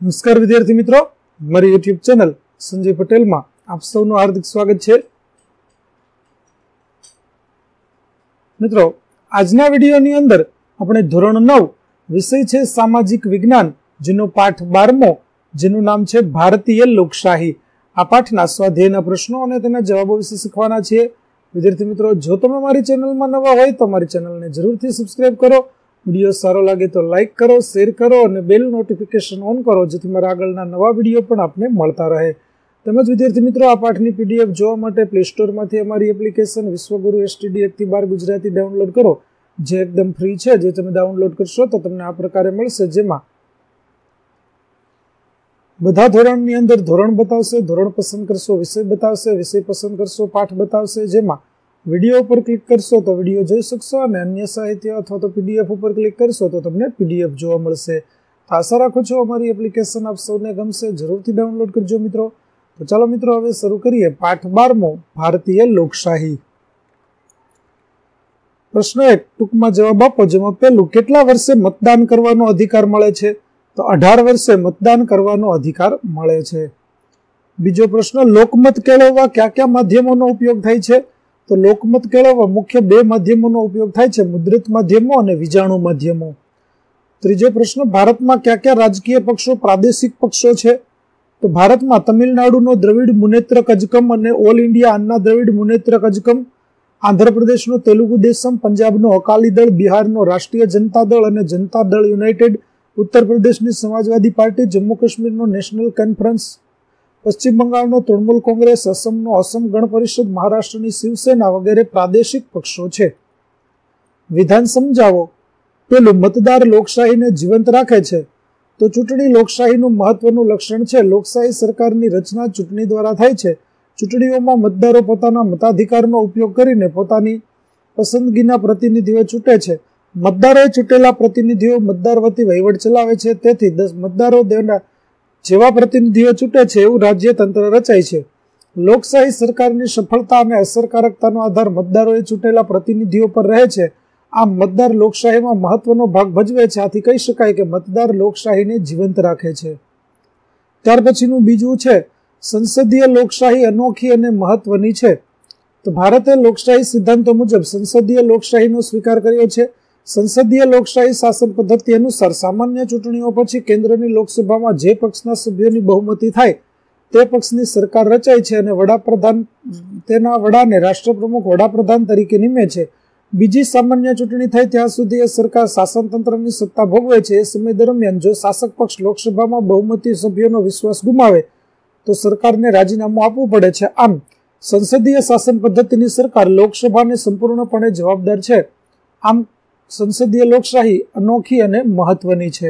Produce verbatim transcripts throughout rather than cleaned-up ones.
નમસ્કાર વિદ્યાર્થી મિત્રો, મારી યુટ્યુબ ચેનલ સંજય પટેલમાં આપ સૌનું હાર્દિક સ્વાગત છે. મિત્રો, આજના વિડીયોની અંદર આપણે ધોરણ નવ વિષય છે સામાજિક વિજ્ઞાન, જેનો પાઠ બારમો, જેનું નામ છે ભારતીય લોકશાહી. આ પાઠના સ્વાધ્યાયના પ્રશ્નો અને તેના જવાબો વિશે શીખવાના છીએ. વિદ્યાર્થી મિત્રો, જો તમે મારી ચેનલમાં નવા હોય તો મારી ચેનલને જરૂરથી સબસ્ક્રાઇબ કરો. વિડીયો સારો લાગે તો લાઇક કરો, શેર કરો અને બેલ નોટિફિકેશન ઓન કરો, જેથી મારા આગળના નવા વિડીયો પણ આપને મળતા રહે. તેમજ વિદ્યાર્થી મિત્રો, આ પાઠની પીડીએફ જોવા માટે પ્લે સ્ટોરમાંથી અમારી એપ્લિકેશન વિશ્વગુરુ એસટીડી એકથી બાર ગુજરાતી ડાઉનલોડ કરો, જે એકદમ ફ્રી છે. જે તમે ડાઉનલોડ કરશો તો તમને આ પ્રકારે મળશે, જેમાં બધા ધોરણની અંદર ધોરણ બતાવશે, ધોરણ પસંદ કરશો વિષય બતાવશે, વિષય પસંદ કરશો પાઠ બતાવશે. જેમાં વિડીયો ઉપર ક્લિક કરશો તો વિડીયો જોઈ શકશો અને અન્ય સાહિત્ય અથવા તો પીડીએફ ઉપર ક્લિક કરશો તો તમને પીડીએફ જોવા મળશે. આશા રાખું છું અમારી એપ્લિકેશન આપ સૌને ગમશે. જરૂરથી ડાઉનલોડ કરજો મિત્રો. તો ચાલો મિત્રો, હવે શરૂ કરીએ પાઠ બારમો, ભારતીય લોકશાહી. પ્રશ્ન એક, ટૂંકમાં જવાબ આપો. જેમાં પહેલું, કેટલા વર્ષે મતદાન કરવાનો અધિકાર મળે છે? તો અઢાર વર્ષે મતદાન કરવાનો અધિકાર મળે છે. બીજો પ્રશ્ન, લોકમત કેળવવા કયા કયા માધ્યમોનો ઉપયોગ થાય છે? તો લોકમત કેળવવા મુખ્ય બે માધ્યમોનો ઉપયોગ થાય છે, મુદ્રિત માધ્યમો અને વિજાણુ માધ્યમો. ત્રીજો પ્રશ્ન, ભારતમાં કયા કયા રાજકીય પક્ષો પ્રાદેશિક પક્ષો છે? તો ભારતમાં તમિલનાડુનો દ્રવિડ મુનેત્ર કજકમ અને ઓલ ઇન્ડિયા અન્ના દ્રવિડ મુનેત્ર કજકમ, આંધ્રપ્રદેશનો તેલુગુ દેશમ, પંજાબનો અકાલી દળ, બિહારનો રાષ્ટ્રીય જનતા દળ અને જનતા દળ યુનાઇટેડ, ઉત્તર પ્રદેશની સમાજવાદી પાર્ટી, જમ્મુ કાશ્મીરનો નેશનલ કોન્ફરન્સ, પશ્ચિમ બંગાળનો તૃણમૂલ કોંગ્રેસ, અસમનો અસમ ગણ પરિષદ, મહારાષ્ટ્રની શિવસેના વગેરે પ્રાદેશિક પક્ષો છે. વિધાન સમજાવો. પેલું, મતદાર લોકશાહીને જીવંત રાખે છે. તો ચૂંટણી લોકશાહીનું મહત્વનું લક્ષણ છે. લોકશાહી સરકારની રચના ચૂંટણી દ્વારા થાય છે. ચૂંટણીઓમાં મતદારો પોતાના મતાધિકારનો ઉપયોગ કરીને પોતાની પસંદગીના પ્રતિનિધિઓ ચૂંટે છે. મતદારોએ ચૂંટેલા પ્રતિનિધિઓ મતદાર વતી વહીવટ ચલાવે છે. તેથી દસ મતદારો દેના જેવા પ્રતિનિધિઓ ચૂંટે છે એવું રાજ્યતંત્ર રચાય છે. લોકશાહી સરકારની સફળતા અને અસરકારકતાનો આધાર મતદારોએ ચૂંટેલા પ્રતિનિધિઓ પર રહે છે. આમ મતદાર લોકશાહીમાં મહત્વનો ભાગ ભજવે છે. આથી કહી શકાય કે મતદાર લોકશાહીને જીવંત રાખે છે. ત્યાર પછીનું બીજું છે, સંસદીય લોકશાહી અનોખી અને મહત્વની છે. તો ભારતે લોકશાહી સિદ્ધાંતો મુજબ સંસદીય લોકશાહીનો સ્વીકાર કર્યો છે. સંસદીય લોકશાહી શાસન પદ્ધતિ અનુસાર સામાન્ય ચૂંટણીઓ પછી કેન્દ્રની લોકસભામાં જે પક્ષના સભ્યોની બહુમતી થાય તે પક્ષની સરકાર રચાય છે અને વડાપ્રધાન તેના વડાને રાષ્ટ્રપ્રમુખ વડાપ્રધાન તરીકે નિમે છે. બીજી સામાન્ય ચૂંટણી થાય ત્યાં સુધી એ સરકાર શાસન તંત્રની સત્તા ભોગવે છે. એ સમય દરમિયાન જો શાસક પક્ષ લોકસભામાં બહુમતી સભ્યોનો વિશ્વાસ ગુમાવે તો સરકારને રાજીનામું આપવું પડે છે. આમ સંસદીય શાસન પદ્ધતિની સરકાર લોકસભાને સંપૂર્ણપણે જવાબદાર છે. આમ સંસદીય લોકશાહી અનોખી અને મહત્વની છે.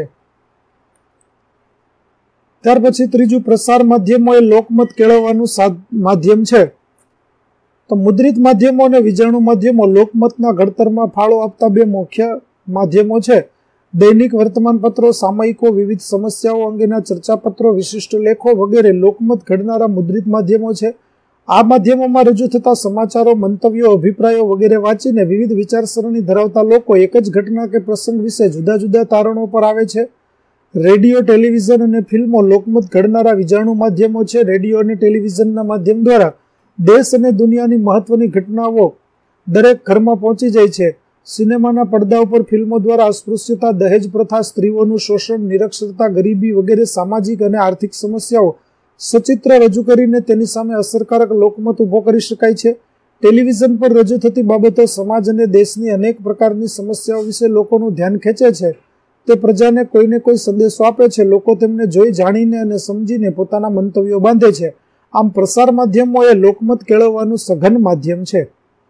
ત્યાર પછી ત્રીજું, પ્રસાર માધ્યમો એ લોકમત કેળવવાનું માધ્યમ છે. તો મુદ્રિત માધ્યમો અને વિજાણુ માધ્યમો લોકમતના ઘડતરમાં ફાળો આપતા બે મુખ્ય માધ્યમો છે. દૈનિક વર્તમાનપત્રો, સામયિકો, વિવિધ સમસ્યાઓ અંગેના ચર્ચાપત્રો, વિશિષ્ટ લેખો વગેરે લોકમત ઘડનારા મુદ્રિત માધ્યમો છે. આ માધ્યમોમાં રજૂ થતા સમાચારો, મંતવ્યો, અભિપ્રાયો વગેરે વાંચીને વિવિધ વિચારસરણી ધરાવતા લોકો એક જ ઘટના કે પ્રસંગ વિશે જુદા જુદા તારણો પર આવે છે. રેડિયો, ટેલિવિઝન અને ફિલ્મો લોકમત ઘડનારા વિજાણુ માધ્યમો છે. રેડિયો અને ટેલિવિઝનના માધ્યમ દ્વારા દેશ અને દુનિયાની મહત્વની ઘટનાઓ દરેક ઘરમાં પહોંચી જાય છે. સિનેમાના પડદા ઉપર ફિલ્મો દ્વારા અસ્પૃશ્યતા, દહેજ પ્રથા, સ્ત્રીઓનું શોષણ, નિરક્ષરતા, ગરીબી વગેરે સામાજિક અને આર્થિક સમસ્યાઓ સચિત્ર રજૂ કરીને તેની સામે અસરકારક લોકમત ઉભો કરી શકાય છે. ટેલિવિઝન પર રજૂ થતી બાબતો સમાજ અને દેશની અનેક પ્રકારની સમસ્યાઓ વિશે લોકોનું ધ્યાન ખેંચે છે. તે પ્રજાને કોઈને કોઈ સંદેશો આપે છે. લોકો તેમને જોઈ, જાણીને અને સમજીને પોતાના મંતવ્યો બાંધે છે. આમ પ્રસાર માધ્યમો એ લોકમત કેળવવાનું સઘન માધ્યમ છે.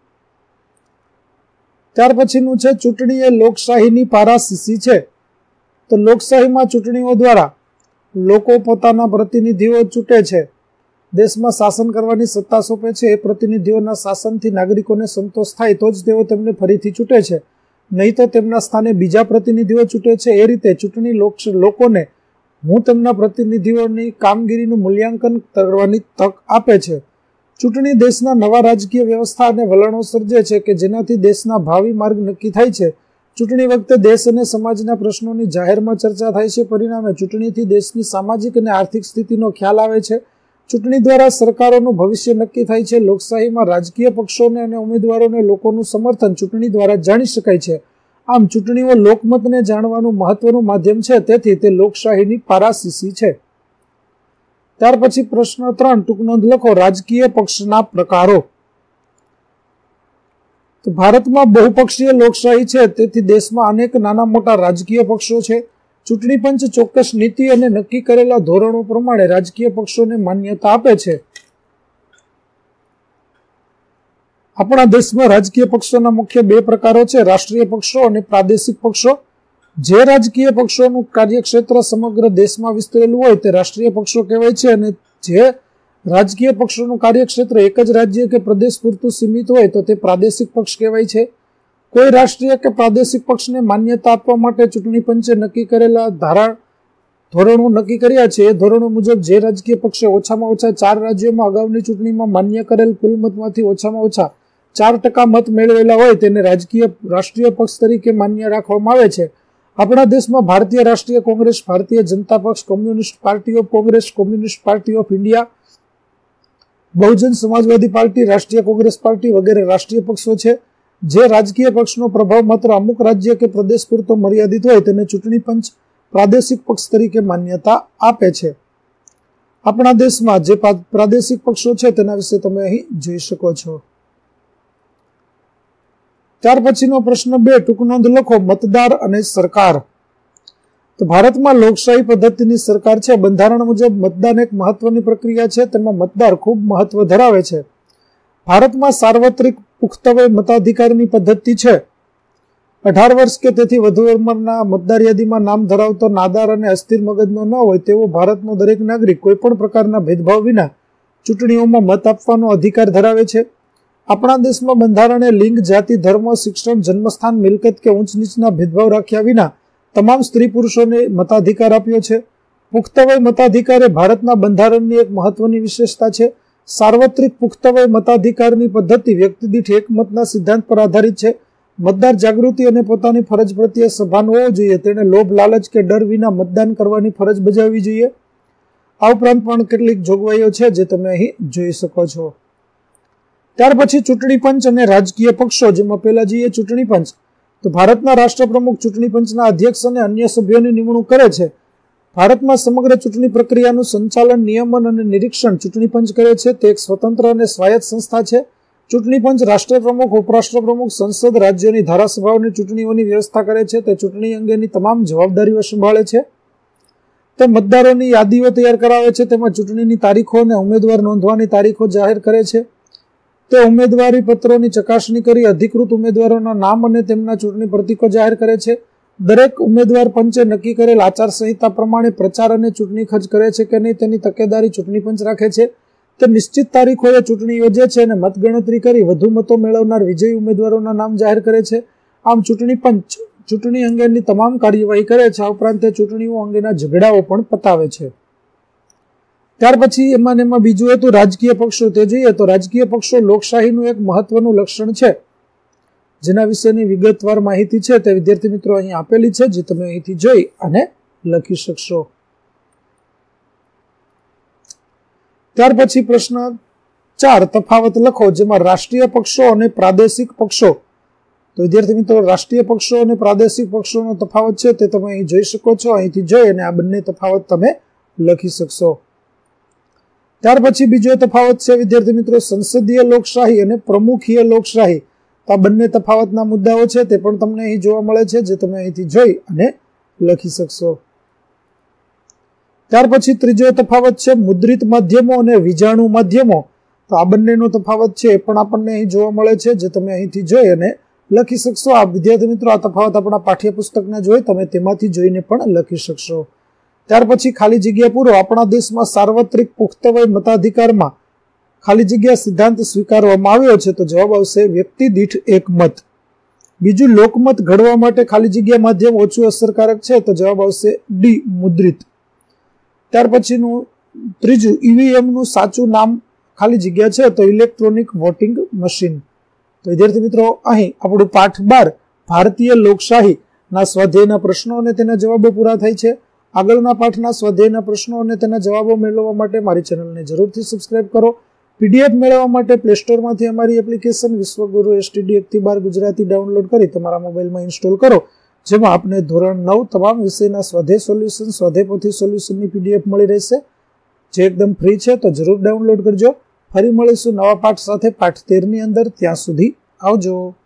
ત્યાર પછીનું છે, ચૂંટણી એ લોકશાહીની પારાશીસી છે. તો લોકશાહીમાં ચૂંટણીઓ દ્વારા લોકો પોતાના પ્રતિનિધિઓ ચૂંટે છે. દેશમાં શાસન કરવાની સત્તા સોંપે છે. એ પ્રતિનિધિઓના શાસનથી નાગરિકોને સંતોષ થાય તો જ તેઓ તેમને ફરીથી ચૂંટે છે, નહીં તો તેમના સ્થાને બીજા પ્રતિનિધિઓ ચૂંટે છે. એ રીતે ચૂંટણી લોકોને હું તેમના પ્રતિનિધિઓની કામગીરીનું મૂલ્યાંકન કરવાની તક આપે છે. ચૂંટણી દેશના નવા રાજકીય વ્યવસ્થા અને વલણો સર્જે છે કે જેનાથી દેશના ભાવિ માર્ગ નક્કી થાય છે. ચૂંટણી વખતે દેશ અને સમાજના પ્રશ્નોની જાહેરમાં ચર્ચા થાય છે. પરિણામે ચૂંટણીથી દેશની સામાજિક અને આર્થિક સ્થિતિનો ખ્યાલ આવે છે. ચૂંટણી દ્વારા સરકારોનું ભવિષ્ય નક્કી થાય છે. લોકશાહીમાં રાજકીય પક્ષોને અને ઉમેદવારોને લોકોનું સમર્થન ચૂંટણી દ્વારા જાણી શકાય છે. આમ ચૂંટણીઓ લોકમતને જાણવાનું મહત્વનું માધ્યમ છે, તેથી તે લોકશાહીની પારાશીસી છે. ત્યાર પછી પ્રશ્ન ત્રણ, ટૂંક નોંધ લખો. રાજકીય પક્ષના પ્રકારો. તો ભારતમાં બહુપક્ષીય લોકશાહી છે, તેથી દેશમાં અનેક નાના મોટા રાજકીય પક્ષો છે. ચૂંટણી પંચ ચોક્કસ નીતિ અને નક્કી કરેલા ધોરણો પ્રમાણે રાજકીય પક્ષોને માન્યતા આપે છે. આપણા દેશમાં રાજકીય પક્ષોના મુખ્ય બે પ્રકારો છે, રાષ્ટ્રીય પક્ષો અને પ્રાદેશિક પક્ષો. જે રાજકીય પક્ષોનું કાર્યક્ષેત્ર સમગ્ર દેશમાં વિસ્તરેલું હોય તે રાષ્ટ્રીય પક્ષો કહેવાય છે, અને જે રાજકીય પક્ષોનું કાર્યક્ષેત્ર એક જ રાજ્ય કે પ્રદેશ પૂરતું સીમિત હોય તો તે પ્રાદેશિક પક્ષ કહેવાય છે. કોઈ રાષ્ટ્રીય કે પ્રાદેશિક પક્ષને માન્યતા આપવા માટે ચૂંટણી પંચે નક્કી કરેલા ધારા ધોરણો નક્કી કર્યા છે. એ ધોરણો મુજબ જે રાજકીય પક્ષે ઓછામાં ઓછા ચાર રાજ્યોમાં અગાઉની ચૂંટણીમાં માન્ય કરેલ કુલ મતમાંથી ઓછામાં ઓછા ચાર ટકા મત મેળવેલા હોય તેને રાજકીય રાષ્ટ્રીય પક્ષ તરીકે માન્ય રાખવામાં આવે છે. આપણા દેશમાં ભારતીય રાષ્ટ્રીય કોંગ્રેસ, ભારતીય જનતા પક્ષ, communist party of Congress, communist party of India, Bahujan Samajwadi party, Rashtriya Congress party વગેરે રાષ્ટ્રીય પક્ષો છે. જે રાજકીય પક્ષનો પ્રભાવ માત્ર અમુક રાજ્ય કે પ્રદેશ પૂરતો મર્યાદિત હોય તેને ચૂંટણી પંચ પ્રાદેશિક પક્ષ તરીકે માન્યતા આપે છે. આપણા દેશમાં જે પ્રાદેશિક પક્ષો છે તેના વિશે તમે અહીં જોઈ શકો છો. ત્યાર પછીનો પ્રશ્ન બે, ટૂંક નોંધ લખો. મતદાર અને સરકાર. તો ભારતમાં લોકશાહી પદ્ધતિની સરકાર છે. બંધારણ મુજબ મતદાન એક મહત્વની પ્રક્રિયા છે, તેમાં મતદાર ખૂબ મહત્વ ધરાવે છે. ભારતમાં સાર્વત્રિક પુખ્ત વય મતાધિકારની પદ્ધતિ છે. અઢાર વર્ષ કે તેથી વધુ ઉંમરના મતદાર યાદીમાં નામ ધરાવતો નાદાર અને અસ્થિર મગજનો ન હોય તેવો ભારતનો દરેક નાગરિક કોઈપણ પ્રકારના ભેદભાવ વિના ચૂંટણીઓમાં મત આપવાનો અધિકાર ધરાવે છે. આપણા દેશમાં બંધારણે લિંગ, જાતિ, ધર્મ, શિક્ષણ, જન્મસ્થાન, મિલકત કે ઊંચ નીચના ભેદભાવ રાખ્યા વિના તમામ સ્ત્રી પુરુષોને મતાધિકાર આપ્યો છે. પુખ્ત વય મતાધિકાર એ ભારતના બંધારણની એક મહત્વની વિશેષતા છે. સાર્વત્રિક પુખ્ત વય મતાધિકારની પદ્ધતિ વ્યક્તિ દીઠ એક મતના સિદ્ધાંત પર આધારિત છે. મતદાર જાગૃતિ અને પોતાની ફરજ પ્રત્યે સભાન હોવો જોઈએ. તેણે લોભ, લાલચ કે ડર વિના મતદાન કરવાની ફરજ બજાવવી જોઈએ. આ ઉપરાંત પણ કેટલીક જોગવાઈઓ છે જે તમે અહીં જોઈ શકો છો. ત્યાર પછી ચૂંટણી પંચ અને રાજકીય પક્ષો, જેમાં પહેલા જોઈએ ચૂંટણી પંચ. તો ભારતના રાષ્ટ્રપ્રમુખ ચૂંટણી પંચના અધ્યક્ષ અને અન્ય સભ્યોની નિમણૂક કરે છે. ભારતમાં સમગ્ર ચૂંટણી પ્રક્રિયાનું સંચાલન, નિયમન અને નિરીક્ષણ ચૂંટણી પંચ કરે છે. તે એક સ્વતંત્ર અને સ્વાયત્ત સંસ્થા છે. ચૂંટણી પંચ રાષ્ટ્રપ્રમુખ, ઉપરાષ્ટ્રપ્રમુખ, સંસદ, રાજ્યોની ધારાસભાઓની ચૂંટણીઓની વ્યવસ્થા કરે છે. તે ચૂંટણી અંગેની તમામ જવાબદારીઓ સંભાળે છે. તે મતદારોની યાદીઓ તૈયાર કરાવે છે. તેમાં ચૂંટણીની તારીખો અને ઉમેદવાર નોંધવાની તારીખો જાહેર કરે છે. તે ઉમેદવારી પત્રોની ચકાસણી કરી અધિકૃત ઉમેદવારોના નામ અને તેમના ચૂંટણી પ્રતીકો જાહેર કરે છે. દરેક ઉમેદવાર પંચે નક્કી કરેલ આચારસંહિતા પ્રમાણે પ્રચાર અને ચૂંટણી ખર્ચ કરે છે કે નહીં તેની તકેદારી ચૂંટણી પંચ રાખે છે. તે નિશ્ચિત તારીખોએ ચૂંટણી યોજે છે અને મતગણતરી કરી વધુ મતો મેળવનાર વિજયી ઉમેદવારોના નામ જાહેર કરે છે. આમ ચૂંટણી પંચ ચૂંટણી અંગેની તમામ કાર્યવાહી કરે છે. આ ઉપરાંત તે ચૂંટણીઓ અંગેના ઝઘડાઓ પણ પતાવે છે. ત્યાર પછી એમાં એમાં બીજું હતું રાજકીય પક્ષો. તે જોઈએ તો રાજકીય પક્ષો લોકશાહીનું એક મહત્વનું લક્ષણ છે, જેના વિશેની વિગતવાર માહિતી છે તે વિદ્યાર્થી મિત્રો અહીં આપેલી છે, જે તમે અહીંથી જોઈ અને લખી શકશો. ત્યાર પછી પ્રશ્ન ચાર, તફાવત લખો, જેમાં રાષ્ટ્રીય પક્ષો અને પ્રાદેશિક પક્ષો. તો વિદ્યાર્થી મિત્રો રાષ્ટ્રીય પક્ષો અને પ્રાદેશિક પક્ષોનો તફાવત છે તે તમે અહીં જોઈ શકો છો. અહીંથી જોઈ અને આ બંને તફાવત તમે લખી શકશો. ત્યાર પછી બીજો તફાવત છે વિદ્યાર્થી મિત્રો સંસદીય લોકશાહી અને પ્રમુખીય લોકશાહી. તો આ બંને તફાવતના મુદ્દાઓ છે તે પણ તમને અહીં જોવા મળે છે, જે તમે અહીંથી જોઈ અને લખી શકશો. ત્યાર પછી ત્રીજો તફાવત છે મુદ્રિત માધ્યમો અને વિજાણુ માધ્યમો. તો આ બંનેનો તફાવત છે એ પણ આપણને અહીં જોવા મળે છે, જે તમે અહીંથી જોઈ અને લખી શકશો. આ વિદ્યાર્થી મિત્રો આ તફાવત આપણા પાઠ્યપુસ્તકને જોઈ તમે તેમાંથી જોઈને પણ લખી શકશો. ત્યાર પછી ખાલી જગ્યા પૂરો. આપણા દેશમાં સાર્વત્રિક પુખ્ત વય મતાધિકારમાં ખાલી જગ્યા સિદ્ધાંત સ્વીકારવામાં આવ્યો છે. તો જવાબ આવશે વ્યક્તિ દીઠ એક મત. બીજું, લોકમત ઘડવા માટે ખાલી જગ્યા માધ્યમ ઓછું અસરકારક છે. તો જવાબ આવશે ડી, મુદ્રિત. ત્યાર પછીનું ત્રીજું, ઈવીએમ નું સાચું નામ ખાલી જગ્યા છે તો ઇલેક્ટ્રોનિક વોટિંગ મશીન. તો વિદ્યાર્થી મિત્રો અહીં આપણું પાઠ બાર ભારતીય લોકશાહીના સ્વાધ્યાયના પ્રશ્નો અને તેના જવાબો પૂરા થાય છે. આગળના પાઠના સ્વાધ્યાયના પ્રશ્નો અને તેના જવાબો મેળવવા માટે મારી ચેનલને જરૂરથી સબસ્ક્રાઇબ કરો. પીડીએફ મેળવવા માટે પ્લે સ્ટોરમાંથી અમારી એપ્લિકેશન વિશ્વગુરુ એસટીડી એકથી બાર ગુજરાતી ડાઉનલોડ કરી તમારા મોબાઈલમાં ઇન્સ્ટોલ કરો, જેમાં આપને ધોરણ નવ તમામ વિષયના સ્વાધ્યાય સોલ્યુશન, સ્વાધ્યાય પોથી સોલ્યુશનની પીડીએફ મળી રહેશે, જે એકદમ ફ્રી છે. તો જરૂર ડાઉનલોડ કરજો. ફરી મળીશું નવા પાઠ સાથે પાઠ તેર ની અંદર. ત્યાં સુધી આવજો.